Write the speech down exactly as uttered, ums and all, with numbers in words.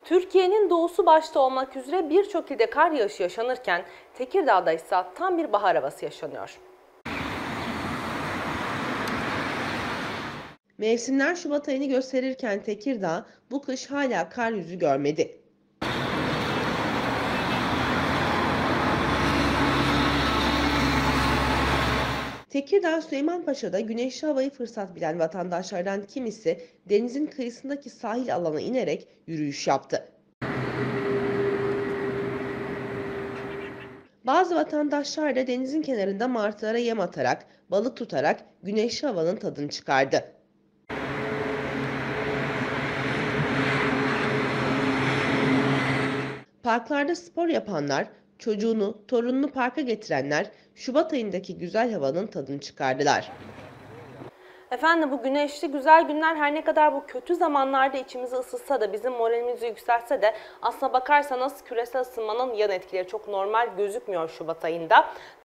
Türkiye'nin doğusu başta olmak üzere birçok ilde kar yağışı yaşanırken Tekirdağ'da ise tam bir bahar havası yaşanıyor. Mevsimler Şubat ayını gösterirken Tekirdağ bu kış hala kar yüzü görmedi. Tekirdağ Süleymanpaşa'da güneşli havayı fırsat bilen vatandaşlardan kimisi denizin kıyısındaki sahil alana inerek yürüyüş yaptı. Bazı vatandaşlar da denizin kenarında martılara yem atarak, balık tutarak güneşli havanın tadını çıkardı. Parklarda spor yapanlar, çocuğunu, torununu parka getirenler Şubat ayındaki güzel havanın tadını çıkardılar. Efendim bu güneşli güzel günler her ne kadar bu kötü zamanlarda içimizi ısıtsa da bizim moralimizi yükseltse de aslına bakarsanız küresel ısınmanın yan etkileri çok normal gözükmüyor Şubat ayında.